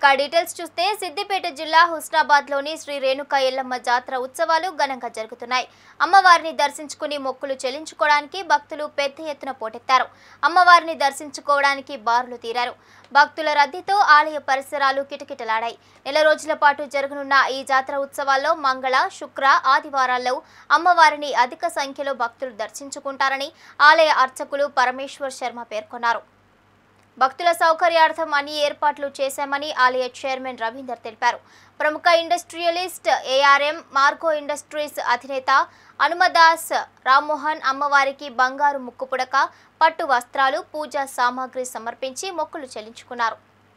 ఇక డీటెయిల్స్ చూస్తే సిద్దిపేట జిల్లా హుస్నాబాద్లోని శ్రీ రేణుకా ఎల్లమ్మ జాతర ఉత్సవాలు ఘనంగా జరుగుతున్నాయి. అమ్మవారిని దర్శించుకుని మొక్కులు చెల్లించుకోవడానికి భక్తులు పెద్ద ఎత్తున పోటెత్తారు. అమ్మవారిని దర్శించుకోవడానికి బారులు తీరారు. భక్తుల రద్దీతో ఆలయ పరిసరాలు కిటకిటలాడాయి. నెల రోజుల పాటు జరగనున్న ఈ జాతర ఉత్సవాల్లో మంగళ, శుక్ర, ఆదివారాల్లో అమ్మవారిని అధిక సంఖ్యలో భక్తులు దర్శించుకుంటారని ఆలయ అర్చకులు పరమేశ్వర్ శర్మ పేర్కొన్నారు. భక్తుల సౌకర్యార్థం అన్ని ఏర్పాట్లు చేశామని ఆలయ చైర్మన్ రవీందర్ తెలిపారు. ప్రముఖ ఇండస్ట్రియలిస్ట్ ఏఆర్ఎం మార్గో ఇండస్ట్రీస్ అధినేత హనుమదాస్ రామ్మోహన్ అమ్మవారికి బంగారు ముక్కుపుడక, పట్టు వస్త్రాలు, పూజా సామాగ్రి సమర్పించి మొక్కులు చెల్లించుకున్నారు.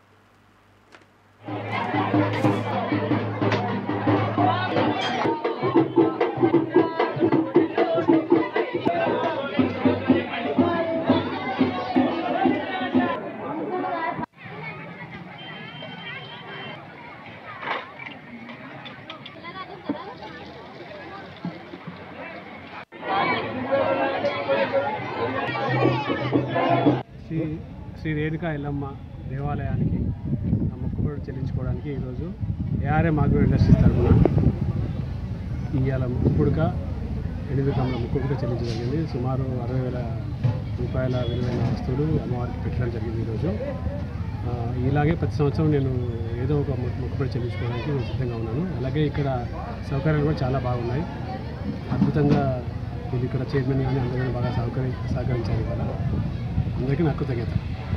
శ్రీ రేణుకా ఎల్లమ్మ దేవాలయానికి మొక్కుబడులు చెల్లించుకోవడానికి ఈరోజు ఏఆర్ఎం మార్గో ఇండస్ట్రీస్ తరఫున ఇవాళ ముక్కుపుడక 8 గ్రాముల ముక్కుపుడక చెల్లించడం జరిగింది. సుమారు 60,000 రూపాయల విలువైన వస్తువులు అమ్మవారికి పెట్టడం జరిగింది. ఈరోజు ఇలాగే ప్రతి సంవత్సరం నేను ఏదో ఒక మొక్కుబడి చెల్లించుకోవడానికి సిద్ధంగా ఉన్నాను. అలాగే ఇక్కడ సౌకర్యాలు కూడా చాలా బాగున్నాయి. అద్భుతంగా వీళ్ళు ఇక్కడ చైర్మన్ కానీ అందరూ బాగా సహకరించారు. ఇవాళ అందరికీ నా కృతజ్ఞత.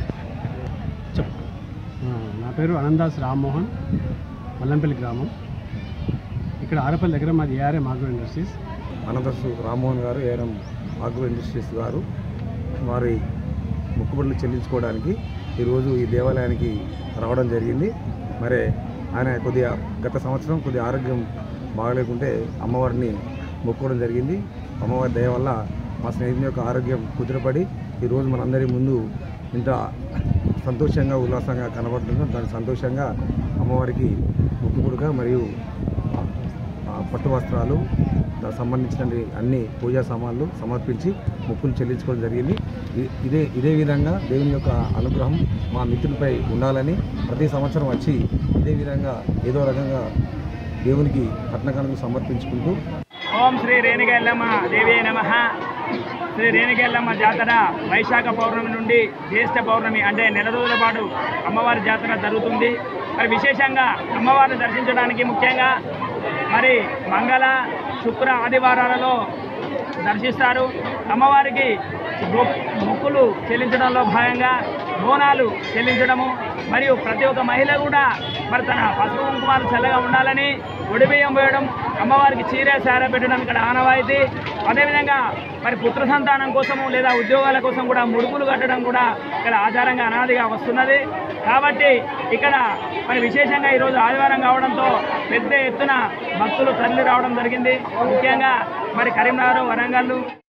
నా పేరు అనందాస్ రామ్మోహన్, మల్లంపల్లి గ్రామం. ఇక్కడ ఆరపల్లి దగ్గర మాది ఏఆర్ఎం మార్గో ఇండస్ట్రీస్. అనందాస్ రామ్మోహన్ గారు ఏఆర్ఎం మార్గో ఇండస్ట్రీస్ గారు వారి మొక్కుబడులు చెల్లించుకోవడానికి ఈరోజు ఈ దేవాలయానికి రావడం జరిగింది. మరి ఆయన గత సంవత్సరం కొద్దిగా ఆరోగ్యం బాగలేకుంటే అమ్మవారిని మొక్కుకోవడం జరిగింది. అమ్మవారి దయ వల్ల మా స్నేహితుని యొక్క ఆరోగ్యం కుదిరపడి ఈరోజు మనందరి ముందు ఇంత సంతోషంగా ఉల్లాసంగా కనబడుతుందో దానికి సంతోషంగా అమ్మవారికి ముక్కుపుడక మరియు పట్టు వస్త్రాలు దానికి సంబంధించిన అన్ని పూజా సామాన్లు సమర్పించి మొక్కులు చెల్లించుకోవడం జరిగింది. ఇదే విధంగా దేవుని యొక్క అనుగ్రహం మా మిత్రులపై ఉండాలని ప్రతి సంవత్సరం వచ్చి ఇదే విధంగా ఏదో రకంగా దేవునికి కట్నకానుకలు సమర్పించుకుంటూ ఓం శ్రీ రేణుకా ఎల్లమ్మ దేవీ నమః. శ్రీ రేణుకా ఎల్లమ్మ జాతర వైశాఖ పౌర్ణమి నుండి జ్యేష్ఠ పౌర్ణమి అంటే నెల రోజుల పాటు అమ్మవారి జాతర జరుగుతుంది. మరి విశేషంగా అమ్మవారిని దర్శించడానికి ముఖ్యంగా మరి మంగళ, శుక్ర, ఆదివారాలలో దర్శిస్తారు. అమ్మవారికి మొక్కులు చెల్లించడంలో భాగంగా బోనాలు చెల్లించడము మరియు ప్రతి ఒక్క మహిళ కూడా మరి తన పసుపు కుంకుమాలు చల్లగా ఉండాలని ఒడిబియ్యం పోయడం, అమ్మవారికి చీర సార పెట్టడం ఇక్కడ ఆనవాయితీ. అదేవిధంగా మరి పుత్ర సంతానం కోసము లేదా ఉద్యోగాల కోసం కూడా ముడుపులు కట్టడం కూడా ఇక్కడ ఆచారంగా అనాదిగా వస్తున్నది. కాబట్టి ఇక్కడ మరి విశేషంగా ఈరోజు ఆదివారం కావడంతో పెద్ద ఎత్తున భక్తులు తరలి రావడం జరిగింది. ముఖ్యంగా మరి కరీంనగర్, వరంగల్